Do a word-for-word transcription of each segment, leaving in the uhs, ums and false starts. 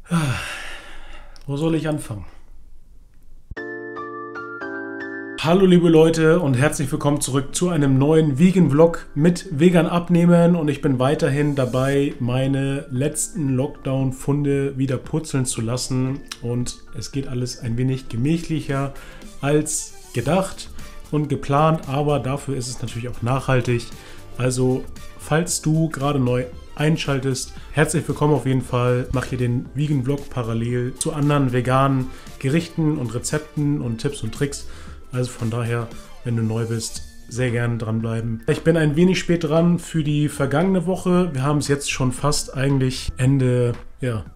Wo soll ich anfangen? Hallo liebe Leute und herzlich willkommen zurück zu einem neuen Vegan-Vlog mit Vegan abnehmen, und ich bin weiterhin dabei, meine letzten Lockdown-Funde wieder purzeln zu lassen, und es geht alles ein wenig gemächlicher als gedacht und geplant, aber dafür ist es natürlich auch nachhaltig. Also falls du gerade neu einschaltest, herzlich willkommen auf jeden Fall. Mache hier den Vegan-Vlog parallel zu anderen veganen Gerichten und Rezepten und Tipps und Tricks. Also von daher, wenn du neu bist, sehr gerne dranbleiben. Ich bin ein wenig spät dran für die vergangene Woche. Wir haben es jetzt schon fast eigentlich Ende ja,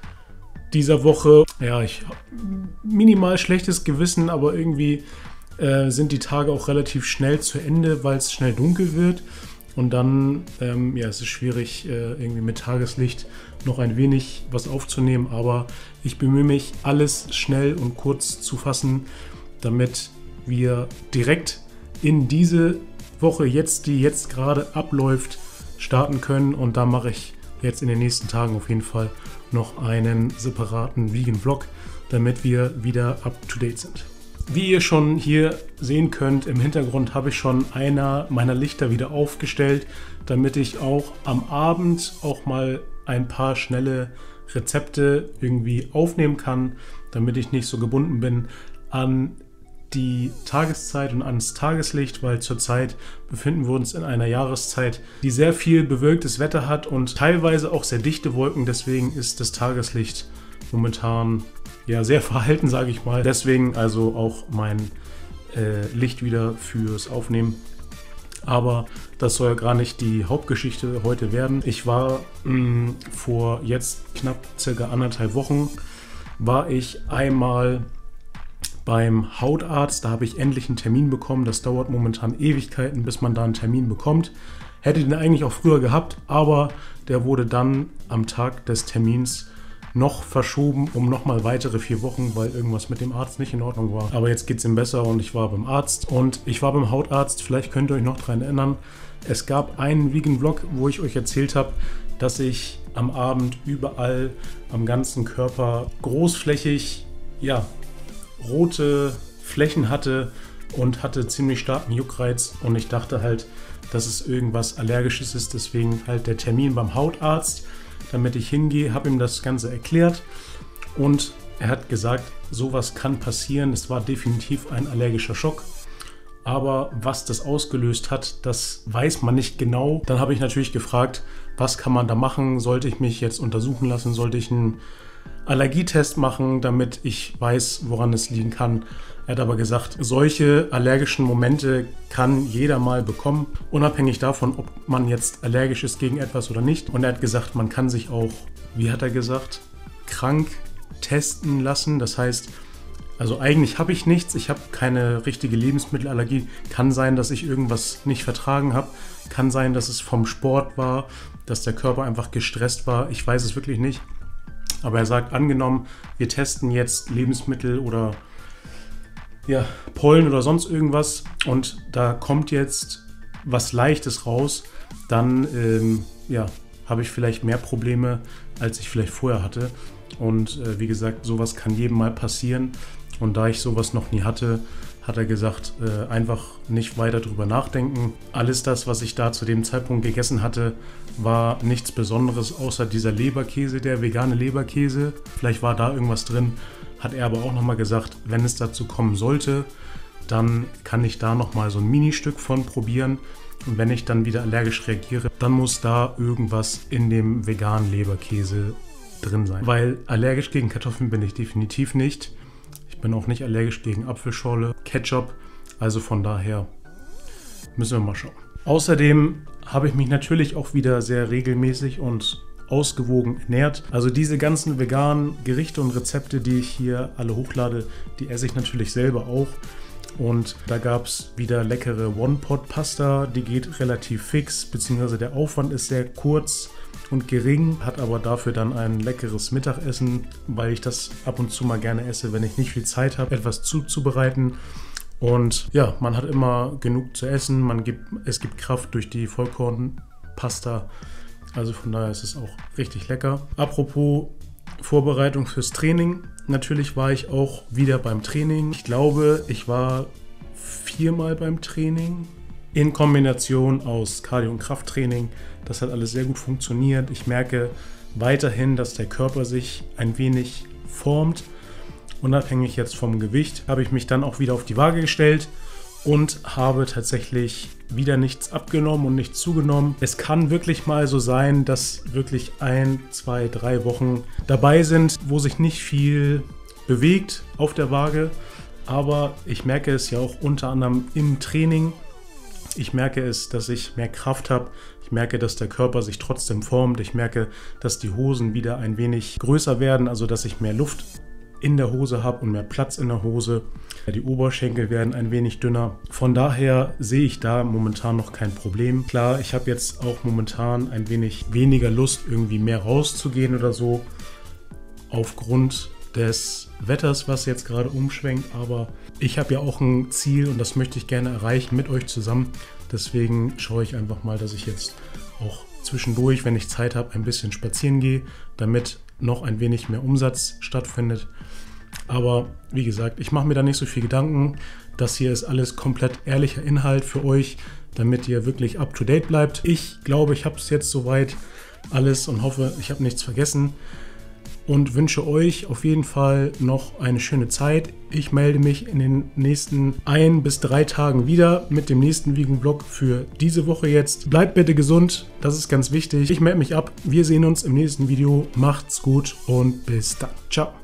dieser Woche. Ja, ich habe minimal schlechtes Gewissen, aber irgendwie äh, sind die Tage auch relativ schnell zu Ende, weil es schnell dunkel wird. Und dann ähm, ja, es ist schwierig, äh, irgendwie mit Tageslicht noch ein wenig was aufzunehmen. Aber ich bemühe mich, alles schnell und kurz zu fassen, damit wir direkt in diese Woche jetzt, die jetzt gerade abläuft, starten können. Und da mache ich jetzt in den nächsten Tagen auf jeden Fall noch einen separaten Vegan-Vlog, damit wir wieder up-to-date sind. Wie ihr schon hier sehen könnt, im Hintergrund habe ich schon einer meiner Lichter wieder aufgestellt, damit ich auch am Abend auch mal ein paar schnelle Rezepte irgendwie aufnehmen kann, damit ich nicht so gebunden bin an die Tageszeit und ans Tageslicht, weil zurzeit befinden wir uns in einer Jahreszeit, die sehr viel bewölktes Wetter hat und teilweise auch sehr dichte Wolken. Deswegen ist das Tageslicht momentan ja sehr verhalten, sage ich mal. Deswegen also auch mein äh, Licht wieder fürs Aufnehmen. Aber das soll ja gar nicht die Hauptgeschichte heute werden. Ich war mh, vor jetzt knapp circa anderthalb Wochen war ich einmal beim Hautarzt. Da habe ich endlich einen Termin bekommen. Das dauert momentan Ewigkeiten, bis man da einen Termin bekommt. Hätte den eigentlich auch früher gehabt, aber der wurde dann am Tag des Termins noch verschoben um nochmal weitere vier Wochen, weil irgendwas mit dem Arzt nicht in Ordnung war. Aber jetzt geht es ihm besser und ich war beim Arzt. Und ich war beim Hautarzt, vielleicht könnt ihr euch noch daran erinnern, es gab einen Vegan-Vlog, wo ich euch erzählt habe, dass ich am Abend überall am ganzen Körper großflächig, ja, rote Flächen hatte und hatte ziemlich starken Juckreiz, und ich dachte halt, dass es irgendwas Allergisches ist, deswegen halt der Termin beim Hautarzt, damit ich hingehe, habe ihm das Ganze erklärt, und er hat gesagt, sowas kann passieren, es war definitiv ein allergischer Schock, aber was das ausgelöst hat, das weiß man nicht genau. Dann habe ich natürlich gefragt, was kann man da machen, sollte ich mich jetzt untersuchen lassen, sollte ich einen Allergietest machen, damit ich weiß, woran es liegen kann. Er hat aber gesagt, solche allergischen Momente kann jeder mal bekommen, unabhängig davon, ob man jetzt allergisch ist gegen etwas oder nicht. Und er hat gesagt, man kann sich auch, wie hat er gesagt, krank testen lassen. Das heißt, also eigentlich habe ich nichts, ich habe keine richtige Lebensmittelallergie. Kann sein, dass ich irgendwas nicht vertragen habe. Kann sein, dass es vom Sport war, dass der Körper einfach gestresst war. Ich weiß es wirklich nicht. Aber er sagt, angenommen, wir testen jetzt Lebensmittel oder ja, Pollen oder sonst irgendwas, und da kommt jetzt was Leichtes raus, dann ähm, ja, habe ich vielleicht mehr Probleme, als ich vielleicht vorher hatte. Und äh, wie gesagt, sowas kann jedem mal passieren. Und da ich sowas noch nie hatte, hat er gesagt, äh, einfach nicht weiter drüber nachdenken. Alles das, was ich da zu dem Zeitpunkt gegessen hatte, war nichts Besonderes, außer dieser Leberkäse, der vegane Leberkäse. Vielleicht war da irgendwas drin, hat er aber auch nochmal gesagt, wenn es dazu kommen sollte, dann kann ich da nochmal so ein Ministück von probieren. Und wenn ich dann wieder allergisch reagiere, dann muss da irgendwas in dem veganen Leberkäse drin sein. Weil allergisch gegen Kartoffeln bin ich definitiv nicht. Ich bin auch nicht allergisch gegen Apfelschorle, Ketchup, also von daher müssen wir mal schauen. Außerdem habe ich mich natürlich auch wieder sehr regelmäßig und ausgewogen ernährt. Also diese ganzen veganen Gerichte und Rezepte, die ich hier alle hochlade, die esse ich natürlich selber auch. Und da gab es wieder leckere One-Pot-Pasta, die geht relativ fix, beziehungsweise der Aufwand ist sehr kurz und gering, hat aber dafür dann ein leckeres Mittagessen, weil ich das ab und zu mal gerne esse, wenn ich nicht viel Zeit habe, etwas zuzubereiten. Und ja, man hat immer genug zu essen, man gibt, es gibt Kraft durch die Vollkornpasta, also von daher ist es auch richtig lecker. Apropos Vorbereitung fürs Training. Natürlich war ich auch wieder beim Training. Ich glaube, ich war viermal beim Training in Kombination aus Cardio- und Krafttraining. Das hat alles sehr gut funktioniert. Ich merke weiterhin, dass der Körper sich ein wenig formt. Unabhängig jetzt vom Gewicht habe ich mich dann auch wieder auf die Waage gestellt und habe tatsächlich wieder nichts abgenommen und nichts zugenommen. Es kann wirklich mal so sein, dass wirklich ein, zwei, drei Wochen dabei sind, wo sich nicht viel bewegt auf der Waage. Aber ich merke es ja auch unter anderem im Training. Ich merke es, dass ich mehr Kraft habe. Ich merke, dass der Körper sich trotzdem formt. Ich merke, dass die Hosen wieder ein wenig größer werden, also dass ich mehr Luft in der Hose habe und mehr Platz in der Hose. Die Oberschenkel werden ein wenig dünner. Von daher sehe ich da momentan noch kein Problem. Klar, ich habe jetzt auch momentan ein wenig weniger Lust, irgendwie mehr rauszugehen oder so, aufgrund des Wetters, was jetzt gerade umschwenkt. Aber ich habe ja auch ein Ziel und das möchte ich gerne erreichen mit euch zusammen. Deswegen schaue ich einfach mal, dass ich jetzt auch zwischendurch, wenn ich Zeit habe, ein bisschen spazieren gehe, damit noch ein wenig mehr Umsatz stattfindet. Aber wie gesagt, ich mache mir da nicht so viel Gedanken. Das hier ist alles komplett ehrlicher Inhalt für euch, damit ihr wirklich up to date bleibt. Ich glaube, ich habe es jetzt soweit alles und hoffe, ich habe nichts vergessen. Und wünsche euch auf jeden Fall noch eine schöne Zeit. Ich melde mich in den nächsten ein bis drei Tagen wieder mit dem nächsten Vegan-Vlog für diese Woche jetzt. Bleibt bitte gesund, das ist ganz wichtig. Ich melde mich ab. Wir sehen uns im nächsten Video. Macht's gut und bis dann. Ciao.